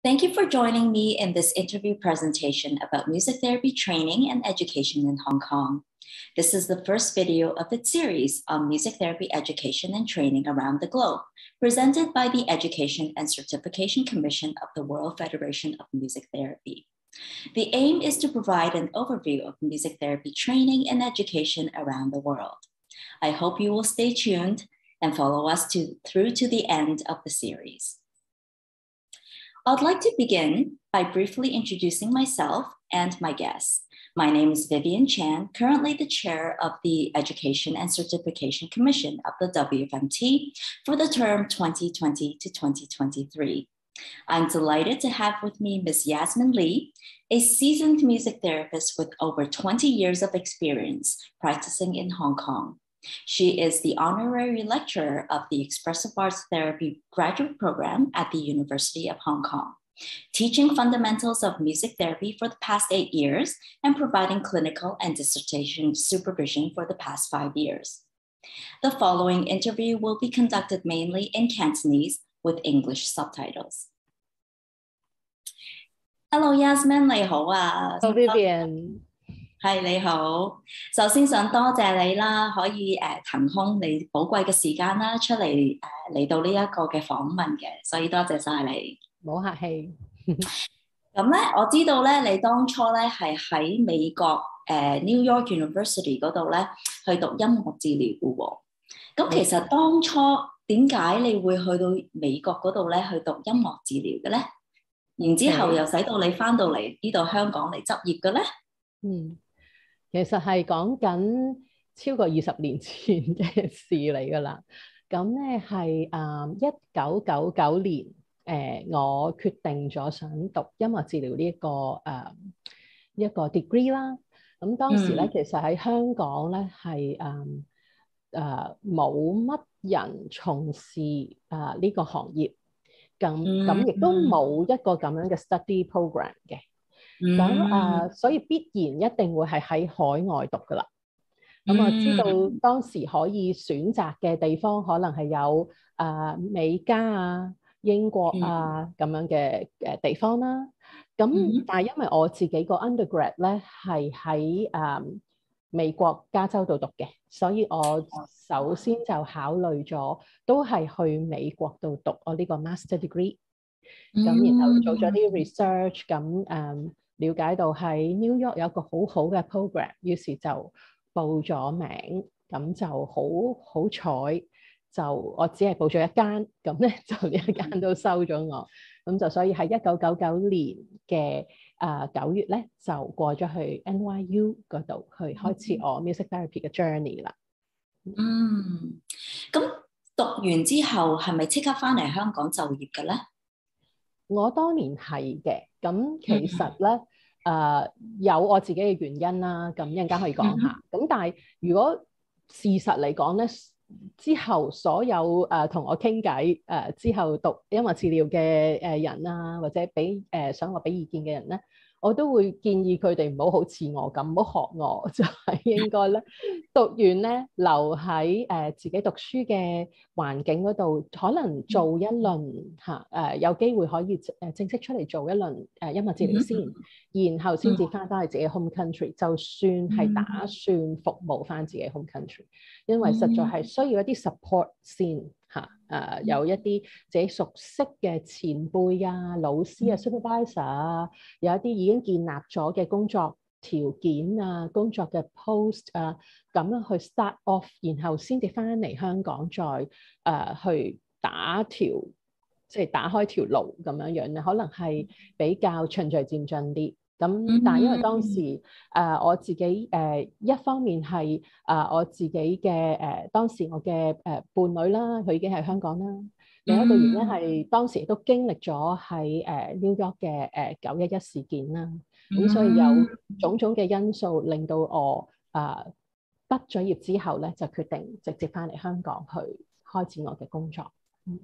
Thank you for joining me in this interview presentation about music therapy training and education in Hong Kong. This is the first video of its series on music therapy education and training around the globe, presented by the Education and Certification Commission of the World Federation of Music Therapy. The aim is to provide an overview of music therapy training and education around the world. I hope you will stay tuned and follow us through to the end of the series. I'd like to begin by briefly introducing myself and my guests. My name is Vivian Chan, currently the chair of the Education and Certification Commission of the WFMT for the term 2020 to 2023. I'm delighted to have with me Ms. Yasmin Lee, a seasoned music therapist with over 20 years of experience practicing in Hong Kong. She is the honorary lecturer of the Expressive Arts Therapy graduate program at the University of Hong Kong, teaching fundamentals of music therapy for the past 8 years and providing clinical and dissertation supervision for the past 5 years. The following interview will be conducted mainly in Cantonese with English subtitles. Hello, Yasmin, 你好啊。 Hello, Vivian. 係你好，首先想多謝你啦，可以騰空你寶貴嘅時間啦，出嚟嚟到呢一個嘅訪問嘅，所以多謝晒你。 冇客氣。 咁咧，我知道咧，你當初咧係喺美國New York University 嗰度咧去讀音樂治療嘅喎。咁其實當初點解你會去到美國嗰度咧去讀音樂治療嘅咧？然之後又使到你翻到嚟呢度香港嚟執業嘅咧？ 其實係講緊超過20年前嘅事嚟㗎啦。咁咧係1999年，我決定咗想讀音樂治療呢一個 degree 啦。咁當時咧，其實喺香港咧係冇乜人從事呢個行業，咁亦都冇一個咁樣嘅 study program 嘅。咁所以必然一定會係喺海外讀㗎啦。咁我知道當時可以選擇嘅地方可能係有美加啊、英國啊咁樣嘅地方啦。咁但係因為我自己個 undergrad 咧係喺美國加州度讀嘅，所以我首先就考慮咗都係去美國度讀我呢個 master degree。咁然後做咗啲 research， 咁了解到喺 New York 有一個好好嘅 program， 於是就報咗名，咁就好彩，就我只係報咗一間，咁咧就呢一間都收咗我，咁就所以喺1999年嘅9月咧就過咗去 NYU 嗰度去開始我 music therapy 嘅 journey 啦。 咁讀完之後係咪即刻翻嚟香港就業嘅咧？ 我當年係嘅，咁其實咧有我自己嘅原因啦，咁一陣間可以講下。咁但係如果事實嚟講咧，之後所有同我傾偈之後讀音樂治療嘅人啊，或者想我俾意見嘅人咧，我都會建議佢哋唔好好似我咁，唔好學我，就係應該咧讀完咧留喺自己讀書嘅環境嗰度，可能做一輪有機會可以正式出嚟做一輪音樂治療先，然後先至翻去自己 home country， 就算係打算服務翻自己 home country， 因為實在係需要一啲 support 先。有一啲自己熟悉嘅前輩啊、老師啊、supervisor 啊，有一啲已經建立咗嘅工作條件啊、工作嘅 post 啊，咁樣去 start off， 然後先至翻嚟香港再去打開條路咁樣樣咧，可能係比較循序漸進啲。咁但係因為當時我自己一方面係我自己嘅當時我嘅伴侶啦，佢已經係香港啦。另一個原因係當時都經歷咗喺New York 嘅911事件啦。咁所以有種種嘅因素令到我畢咗業之後咧，就決定直接翻嚟香港去開展我嘅工作。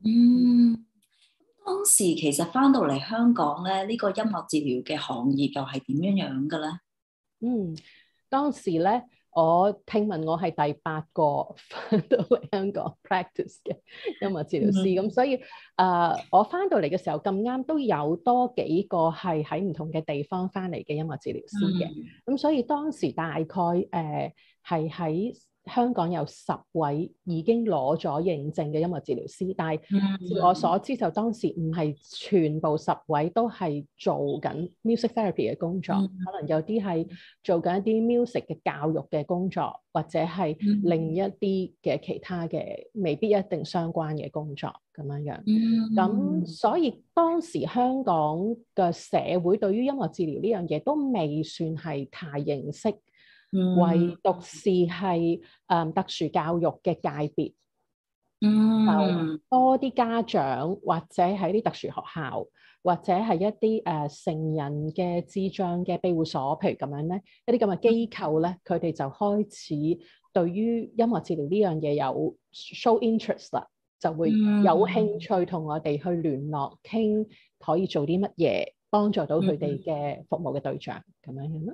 當時其實翻到嚟香港咧，呢個音樂治療嘅行業又係點樣樣嘅咧？ 當時咧我聽聞我係第8個翻到嚟香港 practice 嘅音樂治療師，咁所以我翻到嚟嘅時候咁啱都有多幾個係喺唔同嘅地方翻嚟嘅音樂治療師嘅，咁所以當時大概係喺香港有10位已經攞咗認證嘅音樂治療師，但係照我所知就當時唔係全部10位都係做緊 music therapy 嘅工作，可能有啲係做緊一啲 music 嘅教育嘅工作，或者係另一啲嘅其他嘅未必一定相關嘅工作咁樣樣。咁所以當時香港嘅社會對於音樂治療呢樣嘢都未算係太認識。唯獨是係特殊教育嘅界別，就多啲家長或者喺啲特殊學校，或者係一啲成人嘅智障嘅庇護所，譬如咁樣咧，一啲咁嘅機構咧，佢哋就開始對於音樂治療呢樣嘢有 show interest 啦，就會有興趣同我哋去聯絡傾，可以做啲乜嘢幫助到佢哋嘅服務嘅對象咁樣樣咯。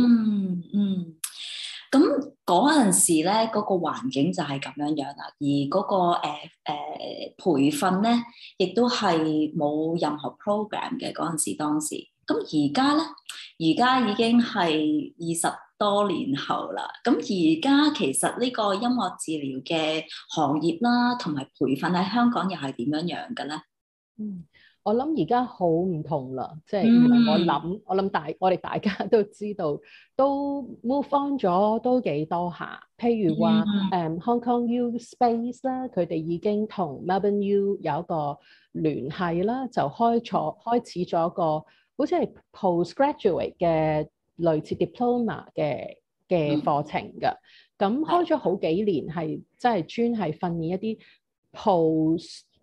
咁嗰陣時咧，嗰個環境就係咁樣樣啦，而嗰個培訓咧，亦都係冇任何 program 嘅嗰陣時。當時咁而家咧，而家已經係20多年後啦。咁而家其實呢個音樂治療嘅行業啦，同埋培訓喺香港又係點樣樣嘅咧？ 我諗而家好唔同啦，即係唔係我諗我哋大家都知道，都 move on 咗都幾多下。譬如話Hong Kong U Space 啦，佢哋已經同 Melbourne U 有一個聯繫啦，就開始咗個好似係 postgraduate 嘅類似 diploma 嘅課程㗎。咁開咗好幾年，係真係專係訓練一啲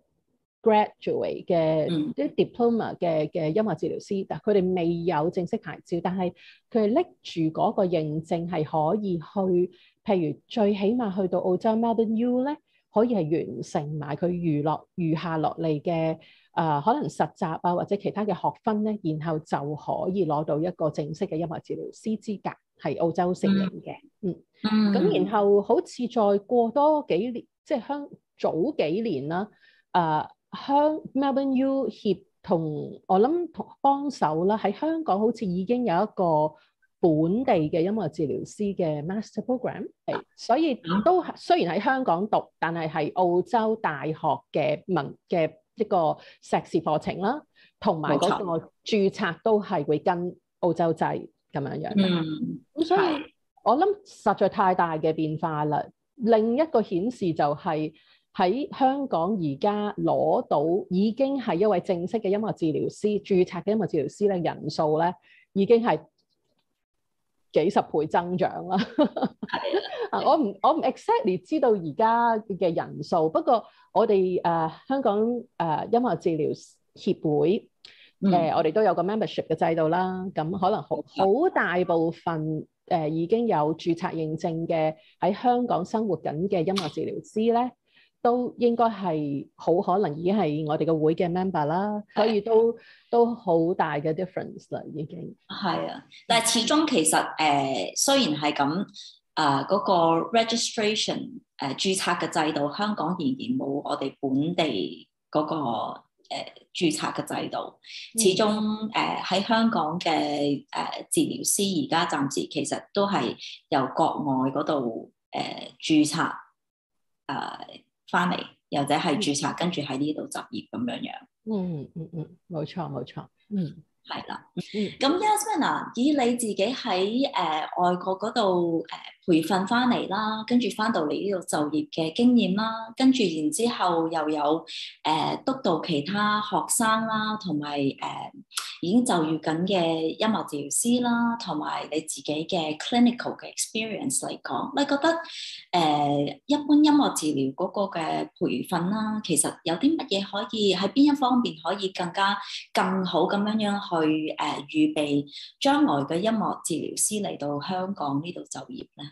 graduate 嘅啲 diploma 嘅音樂治療師，但佢哋未有正式牌照，但係佢哋拎住嗰個認證係可以去，譬如最起碼去到澳洲 Melbourne U 咧，可以係完成埋佢餘下落嚟嘅可能實習啊或者其他嘅學分咧，然後就可以攞到一個正式嘅音樂治療師資格，係澳洲承認嘅。咁然後好似再過多幾年，即係早幾年啦，Melbourne U 協同我諗同幫手啦，喺香港好似已經有一個本地嘅音樂治療師嘅 master program， 所以都雖然喺香港讀，但係澳洲大學嘅一個碩士課程啦，同埋嗰個註冊都係會跟澳洲制咁樣樣。咁所以我諗實在太大嘅變化啦。另一個顯示就係喺香港而家攞到已經係一位正式嘅音樂治療師註冊嘅音樂治療師咧，人數咧已經係幾十倍增長啦。我唔 exactly 知道而家嘅人數，不過我哋香港音樂治療協會我哋都有個 membership 嘅制度啦。咁可能好大部分已經有註冊認證嘅喺香港生活緊嘅音樂治療師咧，都應該係好可能已經係我哋個會嘅 member 啦，所以都好大嘅 difference 啦，已經係啊。但係始終其實雖然係咁嗰個 registration 註冊嘅制度，香港仍然冇我哋本地嗰個註冊嘅制度。始終喺香港嘅治療師而家暫時其實都係由國外嗰度註冊翻嚟，又或者係註冊跟住喺呢度執業咁樣樣。 冇錯。 係啦。咁 Yasmin， 以你自己喺外國嗰度培訓翻嚟啦，跟住翻到嚟呢度就業嘅經驗啦，跟住然之後又有督導其他學生啦，同埋已經就業緊嘅音樂治療師啦，同埋你自己嘅 clinical 嘅 experience 嚟講，你覺得一般音樂治療嗰個嘅培訓啦，其實有啲乜嘢可以喺邊一方面可以更好咁樣去預備將來嘅音樂治療師嚟到香港呢度就業咧？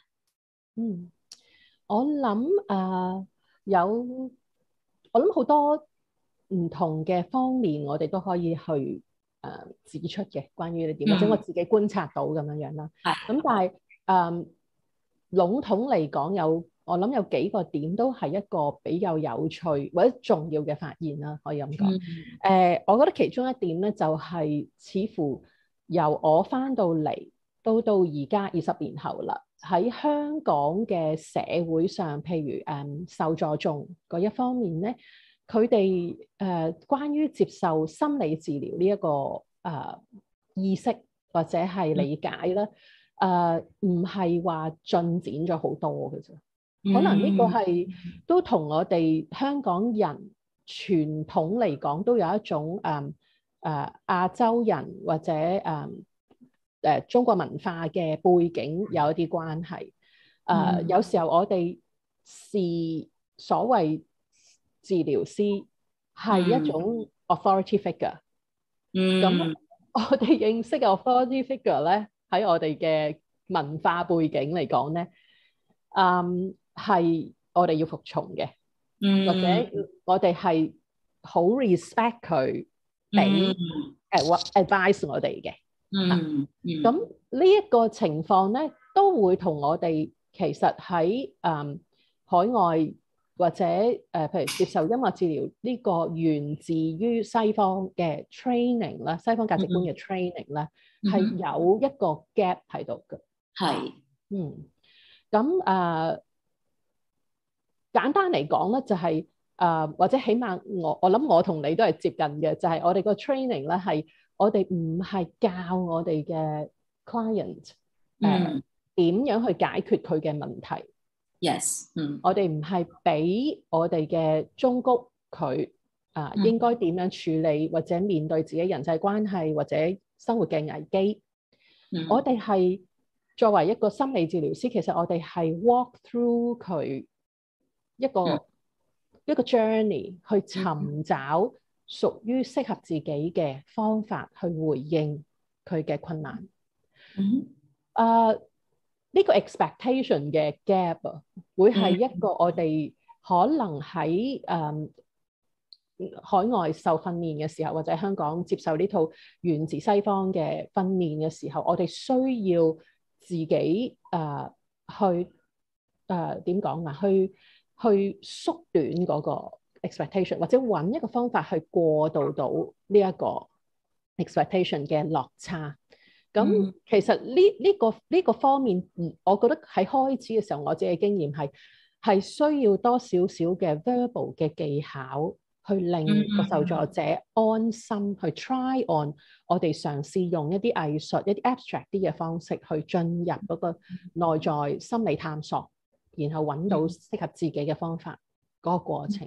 我諗我諗好多唔同嘅方面，我哋都可以去指出嘅，關於呢點，或者我自己觀察到咁樣樣啦。咁但係籠統嚟講我諗有幾個點都係一個比較有趣或者重要嘅發現啦，可以咁講。我覺得其中一點咧就係、似乎由我翻到嚟到而家20年後啦，喺香港嘅社會上，譬如受助眾嗰一方面咧，佢哋關於接受心理治療呢一個意識或者係理解咧，唔係話進展咗好多嘅啫。可能呢個係都同我哋香港人傳統嚟講都有一種亞洲人或者中國文化嘅背景有一啲關係。有時候我哋視所謂治療師係一種 authority figure。咁我哋認識嘅 authority figure 咧，喺我哋嘅文化背景嚟講咧，係我哋要服從嘅，或者我哋係好 respect 佢俾advice 我哋嘅。咁呢一個情況咧，都會同我哋其實喺海外或者譬如接受音樂治療呢個源自於西方嘅 training 啦，西方價值觀嘅 training 咧，係有一個 gap 喺度嘅。 係， 咁簡單嚟講咧，就係或者起碼我諗我同你都係接近嘅，就係我哋個 training 咧係我哋唔係教我哋嘅 client 點樣去解決佢嘅問題。 Yes， 我哋唔係俾我哋嘅忠告佢應該點樣處理或者面對自己人際關係或者生活嘅危機。我哋係作為一個心理治療師，其實我哋係 walk through 佢一個 journey 去尋找屬於適合自己嘅方法去回應佢嘅困難。呢個 expectation 嘅 gap 會係一個我哋可能喺海外受訓練嘅時候，或者香港接受呢套源自西方嘅訓練嘅時候，我哋需要自己去點講啊？去縮短嗰個 expectation，或者揾一個方法去過渡到呢一個 expectation 嘅落差。咁其實呢個方面，我覺得喺開始嘅時候，我自己嘅經驗係需要多少少嘅 verbal 嘅技巧，去令個受助者安心去 try on。我哋嘗試用一啲藝術、一啲 abstract 啲嘅方式去進入嗰個內在心理探索，然後揾到適合自己嘅方法嗰個過程。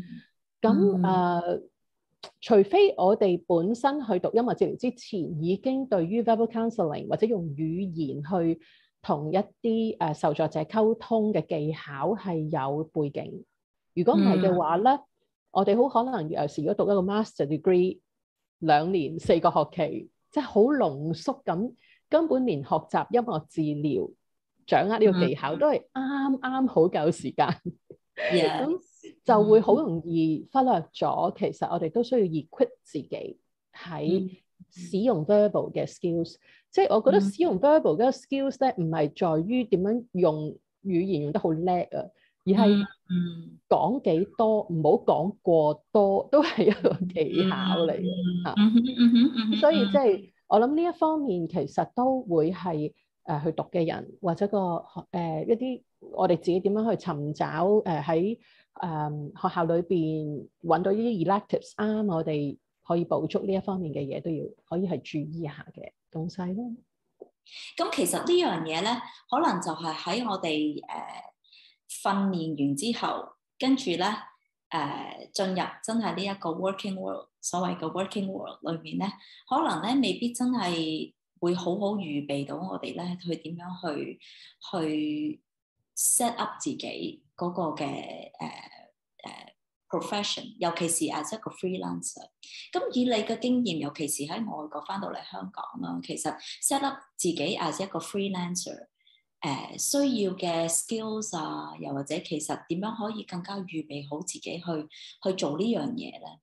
咁除非我哋本身去讀音樂治療之前已經對於 verbal counselling 或者用語言去同一啲受助者溝通嘅技巧係有背景，如果唔係嘅話咧，我哋好可能有時如果讀一個 master degree 2年4個學期，即係好濃縮咁，根本連學習音樂治療、掌握呢個技巧都係啱啱好夠時間。咁就會好容易忽略咗，其實我哋都需要 equip 自己喺使用 verbal 嘅 skills。即係我覺得使用 verbal 嘅 skills 咧，唔係在於點樣用語言用得好叻啊，而係講幾多，唔好講過多，都係一個技巧嚟嘅。所以即係我諗呢一方面，其實都會係去讀嘅人或者一啲我哋自己點樣去尋找喺學校裏邊揾到呢啲 electives 啱我哋可以捕捉呢一方面嘅嘢，都要可以係注意一下嘅東西咯。 咁其實呢樣嘢咧，可能就係喺我哋訓練完之後，跟住咧進入真係呢一個 working world， 所謂嘅 working world 裏面咧，可能咧未必真係會好好預備到我哋咧去點樣去 set up 自己嗰個嘅profession， 尤其是 as 一個 freelancer。咁以你嘅經驗，尤其是喺外國翻到嚟香港啦，其實 set up 自己 as 一個 freelancer，需要嘅 skills 啊，又或者其實點樣可以更加預備好自己去做呢樣嘢咧？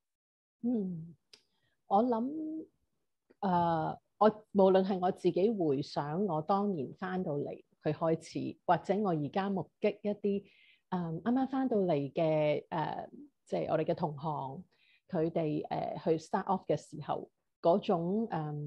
我諗我無論係我自己回想我當年翻到嚟去開始，或者我而家目擊一啲啱啱翻到嚟嘅即係我哋嘅同行，佢哋去 start off 嘅時候嗰種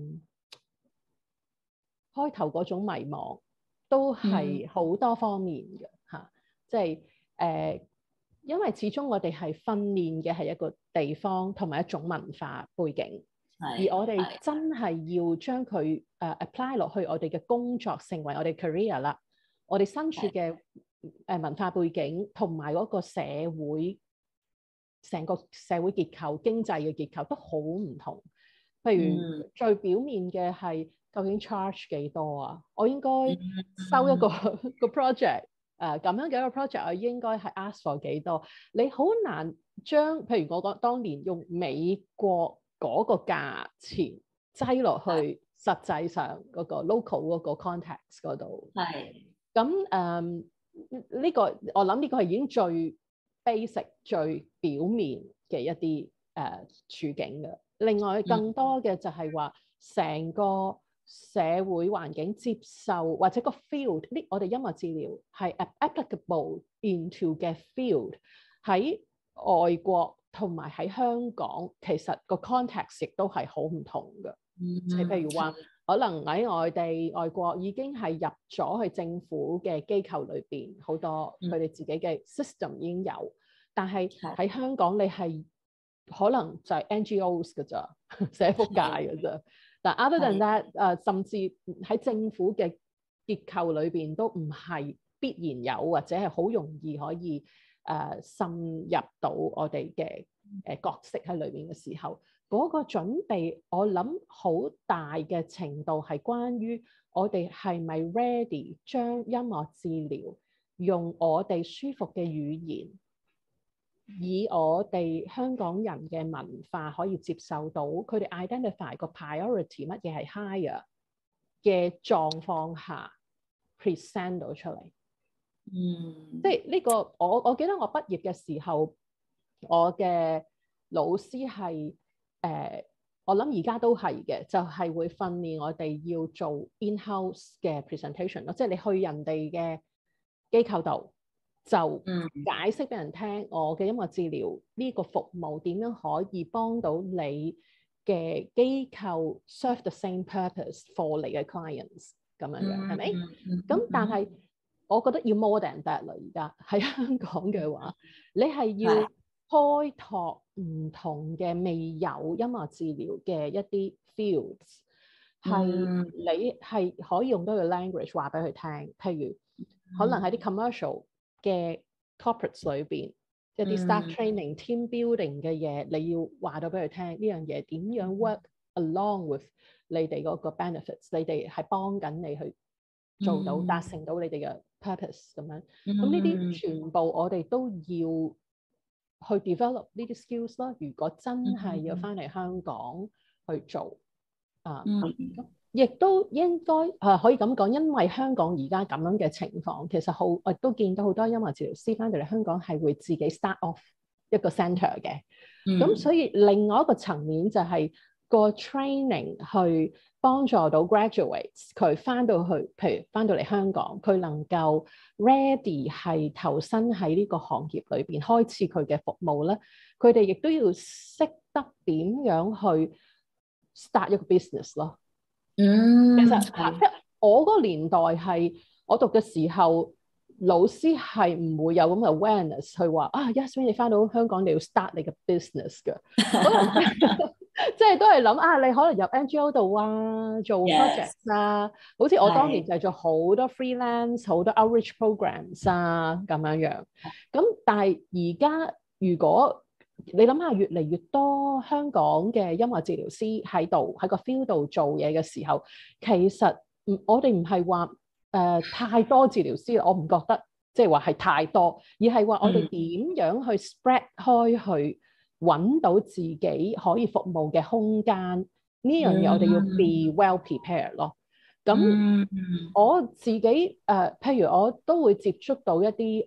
開頭嗰種迷茫，都係好多方面嘅嚇，即係因為始終我哋係訓練嘅係一個地方同埋一種文化背景，而我哋真係要將佢apply 落去我哋嘅工作，成為我哋 career 啦。我哋身處嘅文化背景同埋嗰個社會，成個社會結構、經濟嘅結構都好唔同。譬如最表面嘅係究竟 charge 幾多啊？我應該收一個 project。咁樣嘅一個 project，我應該係 ask for 幾多？你好難將，譬如我講當年用美國嗰個價錢擠落去實際上嗰個 local 嗰個 context 嗰度。係。咁呢個我諗呢個係已經最 basic、最表面嘅一啲處境嘅。另外更多嘅就係話成個社會環境接受或者個 field， 呢我哋音樂治療係 applicable into 嘅 field 喺外國同埋喺香港，其實個 context 亦都係好唔同嘅。即係譬如話，可能喺外國已經係入咗去政府嘅機構裏邊，好多佢哋自己嘅 system 已經有，但係喺香港你係可能就係 NGOs 㗎咋，社福界㗎咋。但 other than that，甚至喺政府嘅結構裏邊都唔係必然有，或者係好容易可以滲入到我哋嘅角色喺裏面嘅時候，嗰個準備我諗好大嘅程度係關於我哋係咪 ready 將音樂治療用我哋舒服嘅語言，以我哋香港人嘅文化可以接受到，佢哋 identify 個 priority 乜嘢係 higher 嘅狀況下 present 到出嚟。即係呢個我記得我畢業嘅時候，我嘅老師係我諗而家都係嘅，就係會訓練我哋要做 in-house 嘅 presentation 咯，即係你去人哋嘅機構度就解釋俾人聽我嘅音樂治療呢個服務點樣可以幫到你嘅機構 serve the same purpose for 你嘅 clients 咁樣樣，係咪？咁但係我覺得要 more than that 啦，而家喺香港嘅話，你係要開拓唔同嘅未有音樂治療嘅一啲 fields， 係你係可以用到個 language 話俾佢聽，譬如可能喺啲 commercial 嘅 corporates 裏邊一啲 staff training、team building 嘅嘢，你要話到俾佢聽呢樣嘢點樣 work along with 你哋嗰個 benefits， 你哋係幫緊你去做到達成到你哋嘅 purpose 咁樣。咁呢啲全部我哋都要去 develop 呢啲 skills 啦。如果真係要翻嚟香港去做亦都應該可以咁講，因為香港而家咁樣嘅情況，其實我亦都見到好多音樂治療師翻到嚟香港係會自己 start off 一個 centre 嘅。咁所以另外一個層面就係個 training 去幫助到 graduates， 佢翻到去，譬如翻到嚟香港，佢能夠 ready 係投身喺呢個行業裏邊開始佢嘅服務咧，佢哋亦都要識得點樣去 start 一個 business 咯。其實即係我嗰個年代係我讀嘅時候，老師係唔會有咁嘅 awareness 去話Yasmin 你翻到香港你要 start 你嘅 business 嘅，可能即係都係諗你可能入 NGO 度做 project 好似我當年就做好多 freelance 好多 outreach programs 咁樣樣。咁但係而家如果你諗下，越嚟越多香港嘅音樂治療師喺個 field 度做嘢嘅時候，其實我哋唔係話太多治療師，我唔覺得即係話係太多，而係話我哋點樣去 spread 開去揾到自己可以服務嘅空間呢樣嘢，我哋要 be well prepared 咯。咁我自己譬如我都會接觸到一啲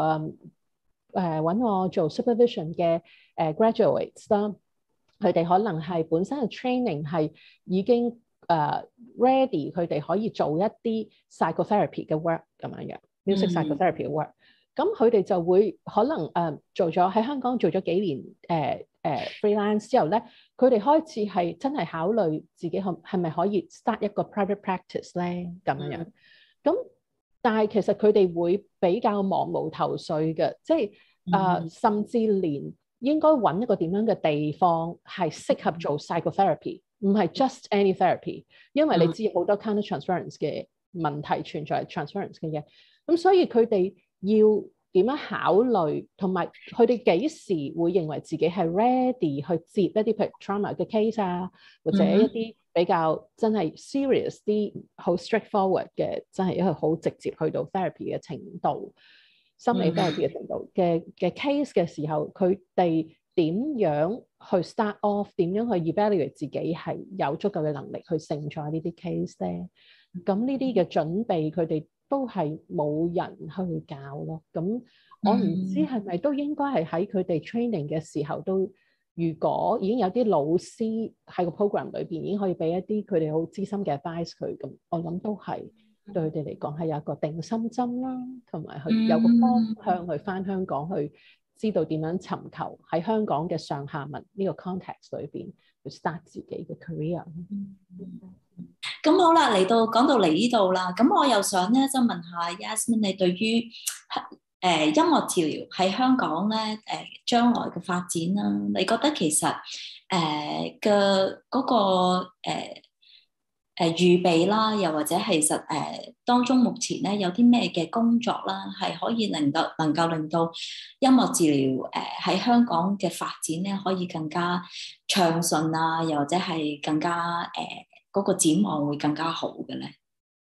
揾我做 supervision 嘅graduates 啦，佢哋可能係本身嘅 training 係已經 ready 佢哋可以做一啲 psychotherapy 嘅 work 咁樣樣 music psychotherapy 嘅 work。咁佢哋就會可能做咗喺香港做咗幾年freelance 之後咧，佢哋開始係真係考慮自己係咪可以 start 一個 private practice 咧咁樣樣。咁但係其實佢哋會比較茫無頭緒嘅，即係甚至連應該揾一個點樣嘅地方係適合做 psychotherapy，唔係 just any therapy， 因為你知好多 counter-transference 嘅問題存在 transference 嘅嘢，咁所以佢哋要點樣考慮，同埋佢哋幾時會認為自己係 ready 去接一啲譬如 trauma 嘅 case 啊，或者一啲比較真係 serious 啲好 straightforward 嘅，真係一個好直接去到 therapy 嘅程度，心理 therapy 嘅程度嘅 case 嘅時候，佢哋點樣去 start off， 點樣去 evaluate 自己係有足夠嘅能力去勝在呢啲 case 咧？咁呢啲嘅準備，佢哋都係冇人去教咯。咁我唔知係咪都應該係喺佢哋 training 嘅時候都，如果已經有啲老師喺個 program 裏邊已經可以俾一啲佢哋好資深嘅 advice 佢，咁我諗都係對佢哋嚟講係有一個定心針啦，同埋去有個方向去返香港去知道點樣尋求喺香港嘅上下文呢個 context 裏邊去 start 自己嘅 career。 咁好啦，講到嚟呢度啦，咁我又想咧，就問下 Yasmin， 你對於音樂治療喺香港咧將來嘅發展啦，你覺得其實嘅嗰個預備啦，又或者其實當中目前咧有啲咩嘅工作啦，係可以能夠令到音樂治療喺香港嘅發展咧可以更加暢順啊，又或者係更加嗰個展望會更加好嘅咧？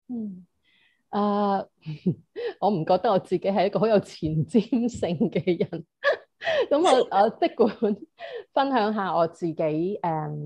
我唔覺得我自己係一個好有前瞻性嘅人。咁我即管分享下我自己嘅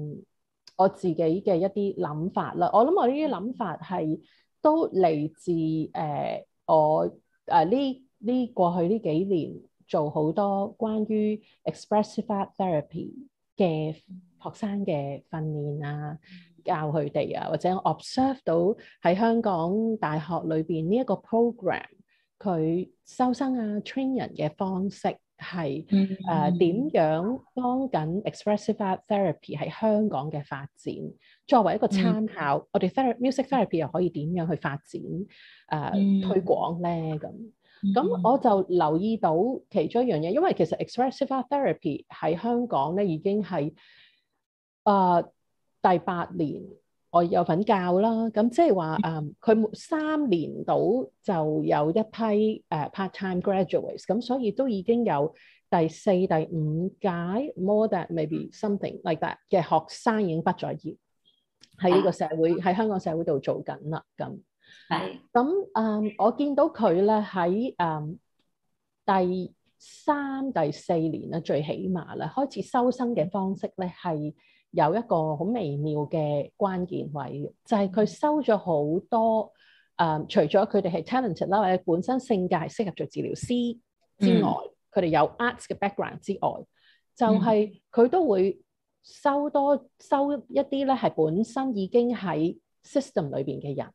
一啲諗法啦。我諗我呢啲諗法係都嚟自我呢過去呢幾年做好多關於 expressive art therapy 嘅學生嘅訓練啊，教佢哋啊，或者 observe 到喺香港大學裏邊呢一個 program 佢收生啊 train 人嘅方式係點樣幫緊 expressive art therapy 喺香港嘅發展，作為一個參考，我哋 music therapy 又可以點樣去發展推廣咧？咁我就留意到其中一樣嘢，因為其實 expressive art therapy 喺香港咧已經係第8年我有份教啦，咁即係話佢3年到就有一批part-time graduates，咁所以都已經有第4、第5屆 more than maybe something like that 嘅學生已經畢咗業，喺呢個社會喺香港社會度做緊啦。咁我見到佢咧喺第3、第4年咧，最起碼咧開始收生嘅方式咧係有一個好微妙嘅關鍵位，就係佢收咗好多除咗佢哋係 talented 啦，或者本身性格係適合做治療師之外，佢哋有 arts 嘅 background 之外，就係佢都會收一啲咧係本身已經喺 system 裏邊嘅人。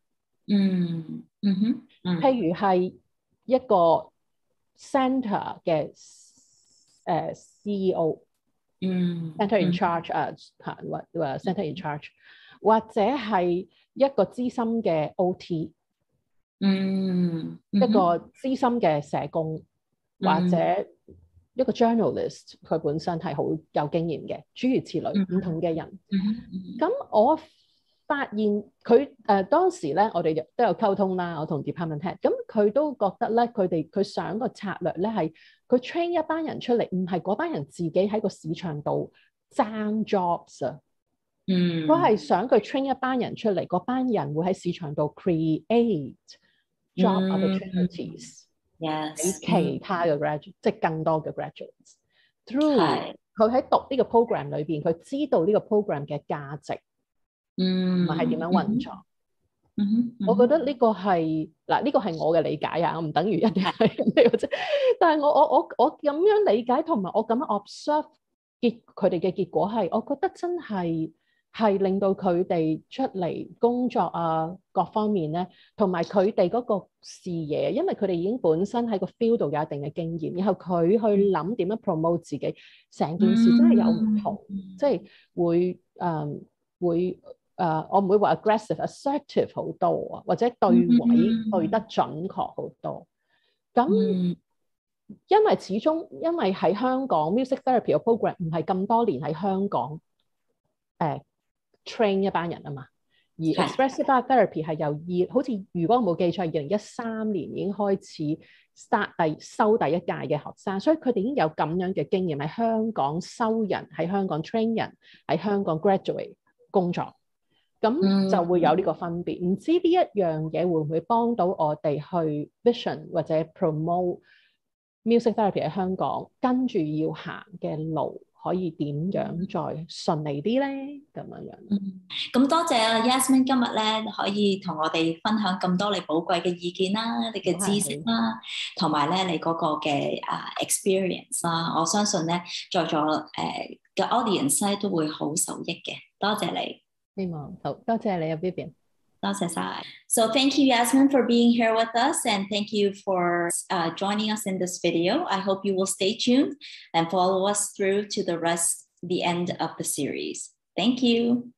譬如係一個 center 嘅CEO。center in charge center in charge， 或者係一個資深嘅 OT， 一個資深嘅社工，或者一個 journalist， 佢本身係好有經驗嘅，諸如此類唔同嘅人。咁我發現佢當時咧，我哋都有溝通啦，我同 department head， 咁佢都覺得咧，佢想個策略咧係佢 train 一班人出嚟，唔係嗰班人自己喺個市場度爭 jobs 啊。佢係想佢 train 一班人出嚟，嗰班人會喺市場度 create job opportunities，俾其他嘅 graduate，即係更多嘅 graduates。Through 佢喺讀呢個 program 裏邊，佢知道呢個 program 嘅價值。唔係點樣運作？我覺得呢個係呢個係我嘅理解啊，我唔等於一定係咁樣啫。但係我咁樣理解同埋我咁樣 observe 佢哋嘅結果係，我覺得真係係令到佢哋出嚟工作啊各方面咧，同埋佢哋嗰個視野，因為佢哋已經本身喺個 field 度有一定嘅經驗，然後佢去諗點樣 promote 自己，成件事真係有唔同，即係會我唔會話 aggressive、assertive 好多啊，或者對位對得準確好多。咁因為始終喺香港 music therapy 嘅 program 唔係咁多年喺香港train 一班人啊嘛，而 expressive art therapy 係由好似如果我冇記錯，2013年已經開始 收第一屆嘅學生，所以佢哋已經有咁樣嘅經驗喺香港收人，喺香港 train 人，喺香港 graduate 工作，咁就會有呢個分別。唔知呢一樣嘢會唔會幫到我哋去 vision 或者 promote music therapy 喺香港，跟住要行嘅路可以點樣再順利啲咧？咁樣。 咁多謝啊 Yasmin 今日咧可以同我哋分享咁多你寶貴嘅意見啦，你嘅知識啦，同埋咧你嗰個嘅experience 啦，我相信咧在座嘅 audience 咧都會好受益嘅。多謝你， 希望好多謝你啊 Vivian。 多謝晒。So thank you, Yasmin, for being here with us, and thank you for joining us in this video. I hope you will stay tuned and follow us through to the end of the series. Thank you.